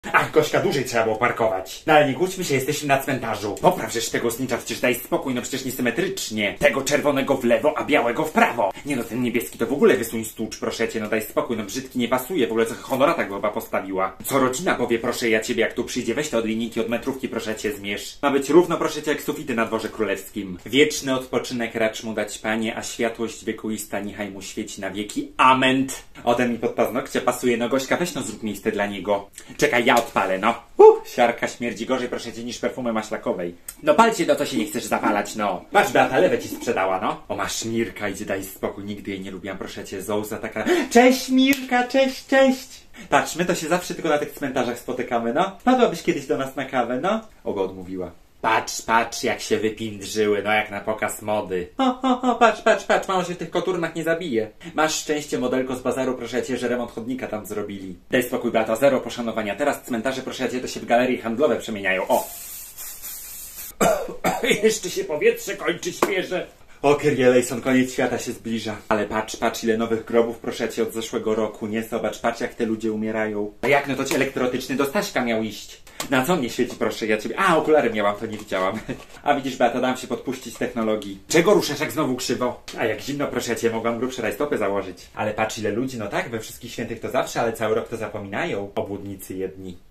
Ach, Gośka, dłużej trzeba było parkować. No ale nie kłóćmy się, jesteśmy na cmentarzu. Poprawżesz tego znicza, przecież daj spokój, no przecież niesymetrycznie. Tego czerwonego w lewo, a białego w prawo. Nie no, ten niebieski to w ogóle wysuń stłucz, proszę cię, no daj spokój, no brzydki nie pasuje, w ogóle co Honorata go chyba postawiła. Co rodzina powie, proszę ja ciebie, jak tu przyjdzie, weź te od linijki, od metrówki, proszę cię, zmierz. Ma być równo, proszę cię, jak sufity na dworze królewskim. Wieczny odpoczynek racz mu dać, Panie, a światłość wiekuista niechaj mu świeci na wieki. Ament. O, ten mi pod paznokcie pasuje, no Gośka, weź no zrób miejsce dla niego. Czekaj, ja odpalę, no. Siarka śmierdzi gorzej, proszę cię, niż perfumy maślakowej. No palcie, no to się nie chcesz zapalać, no. Patrz, Beata, lewę ci sprzedała, no. O, masz Mirka, idzie, daj spokój, nigdy jej nie lubiłam, proszę cię, Zouza taka... Cześć, Mirka, cześć, cześć. Patrz, my to się zawsze tylko na tych cmentarzach spotykamy, no. Wpadłabyś kiedyś do nas na kawę, no. Ogo odmówiła. Patrz, patrz, jak się wypindrzyły, no jak na pokaz mody. Patrz, mamo się w tych koturnach nie zabije. Masz szczęście, modelko z bazaru, proszę cię, że remont chodnika tam zrobili. Daj spokój, Beato, zero poszanowania. Teraz cmentarze, proszę cię, to się w galerie handlowe przemieniają, o. Jeszcze się powietrze kończy świeże. O, Kyrie Eleison, koniec świata się zbliża. Ale patrz, ile nowych grobów, proszę cię, od zeszłego roku, nie? Zobacz, patrz, jak te ludzie umierają. A jak, no to ci elektrotyczny do Staśka miał iść. Na co mnie świeci, proszę ja ciebie? A, okulary miałam, to nie widziałam. A widzisz, Beata, dam się podpuścić technologii. Czego ruszasz, jak znowu krzywo? A jak zimno, proszę cię, mogłam grubsze rajstopy założyć. Ale patrz, ile ludzi, no tak, we wszystkich świętych to zawsze, ale cały rok to zapominają. Obłudnicy jedni.